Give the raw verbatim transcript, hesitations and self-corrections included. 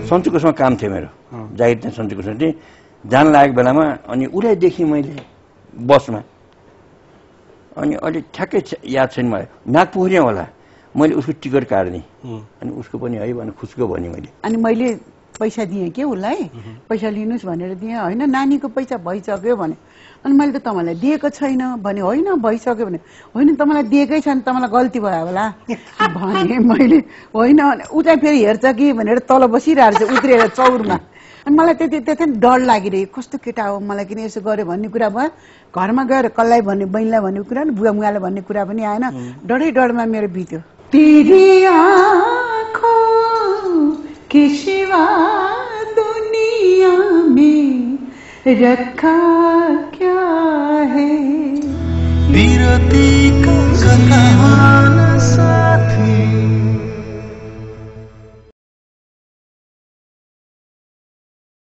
सन्चुकोसँग काम थियो मेरो जागिर त्यहाँ सन्चुकोसँग थिएँ जान लागेको बेलामा अनि उसलाई देखेँ मैले बसमा अनि अहिले ठ्याक्कै याद छैन मलाई नाग पुग्ने होला मैले उसको टिकट काट्दिएँ अनि उसको पनि है भने खुसको भने मैले अनि मैले पैसा दिएँ के उसलाई पैसा लिनुहोस् भनेर दिएँ होइन नानीको पैसा भइसक्यो भने अनि मैले त तपाईँलाई दिएको छैन भने होइन भइसक्यो भने होइन तपाईँलाई दिएकै छैन तपाईँलाई गल्ती भयो होला भने मैले होइन उता फेरि हेर्छ कि भनेर तल बसिरहेको छ उत्रेर चौरमा अनि मलाई त्यति त्यति डर लागिरहेको कस्तो केटा हो मलाई किन यसो गर्यो भन्ने कुरा भयो घरमा गएर कसलाई भन्ने बहिनीलाई भन्ने कुरा नि बुवा मुवालाई भन्ने कुरा पनि आएन डरै डरमा मेरो बित्यो तेरी आँखों के सिवा दुनिया में रखा क्या है विरती का कहानी